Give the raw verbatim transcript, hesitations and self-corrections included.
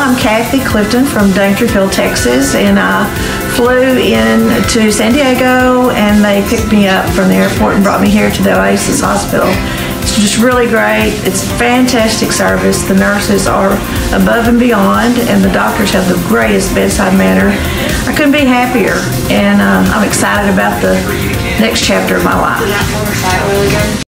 I'm Kathy Clifton from Daintreyville, Texas, and I flew in to San Diego and they picked me up from the airport and brought me here to the Oasis Hospital. It's just really great. It's fantastic service. The nurses are above and beyond, and the doctors have the greatest bedside manner. I couldn't be happier, and uh, I'm excited about the next chapter of my life.